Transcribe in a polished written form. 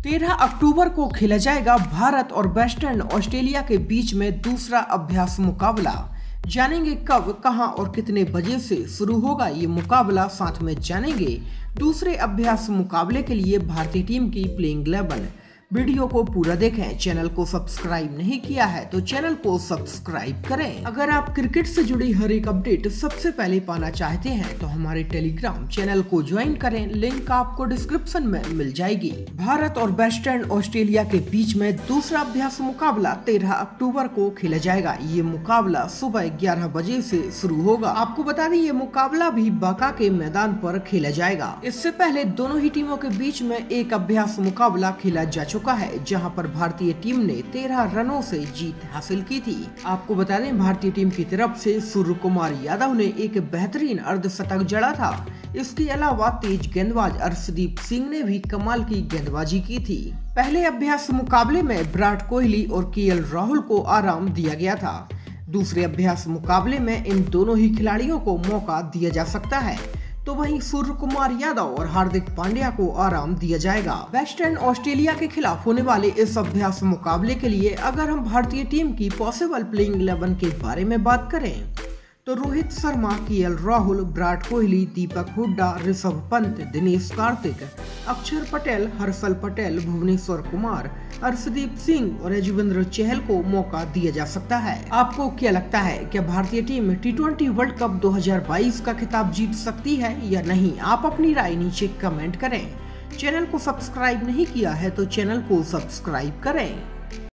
13 अक्टूबर को खेला जाएगा भारत और वेस्टर्न ऑस्ट्रेलिया के बीच में दूसरा अभ्यास मुकाबला। जानेंगे कब, कहां और कितने बजे से शुरू होगा ये मुकाबला। साथ में जानेंगे दूसरे अभ्यास मुकाबले के लिए भारतीय टीम की प्लेइंग 11। वीडियो को पूरा देखें। चैनल को सब्सक्राइब नहीं किया है तो चैनल को सब्सक्राइब करें। अगर आप क्रिकेट से जुड़ी हर एक अपडेट सबसे पहले पाना चाहते हैं तो हमारे टेलीग्राम चैनल को ज्वाइन करें। लिंक आपको डिस्क्रिप्शन में मिल जाएगी। भारत और वेस्टर्न ऑस्ट्रेलिया के बीच में दूसरा अभ्यास मुकाबला 13 अक्टूबर को खेला जाएगा। ये मुकाबला सुबह 11 बजे से शुरू होगा। आपको बता दें ये मुकाबला भी बाका के मैदान पर खेला जाएगा। इससे पहले दोनों ही टीमों के बीच में एक अभ्यास मुकाबला खेला जा चुका है, जहां पर भारतीय टीम ने 13 रनों से जीत हासिल की थी। आपको बता दें भारतीय टीम की तरफ से सूर्य कुमार यादव ने एक बेहतरीन अर्धशतक जड़ा था। इसके अलावा तेज गेंदबाज अर्शदीप सिंह ने भी कमाल की गेंदबाजी की थी। पहले अभ्यास मुकाबले में विराट कोहली और राहुल को आराम दिया गया था। दूसरे अभ्यास मुकाबले में इन दोनों ही खिलाड़ियों को मौका दिया जा सकता है, तो वहीं सूर्य कुमार यादव और हार्दिक पांड्या को आराम दिया जाएगा। वेस्टर्न ऑस्ट्रेलिया के खिलाफ होने वाले इस अभ्यास मुकाबले के लिए अगर हम भारतीय टीम की पॉसिबल प्लेइंग 11 के बारे में बात करें तो रोहित शर्मा, राहुल, विराट कोहली, दीपक हुड्डा, ऋषभ पंत, दिनेश कार्तिक, अक्षर पटेल, हर्षल पटेल, भुवनेश्वर कुमार, अर्शदीप सिंह और युजवेंद्र चहल को मौका दिया जा सकता है। आपको क्या लगता है, क्या भारतीय टीम T20 वर्ल्ड कप 2022 का खिताब जीत सकती है या नहीं? आप अपनी राय नीचे कमेंट करें। चैनल को सब्सक्राइब नहीं किया है तो चैनल को सब्सक्राइब करें।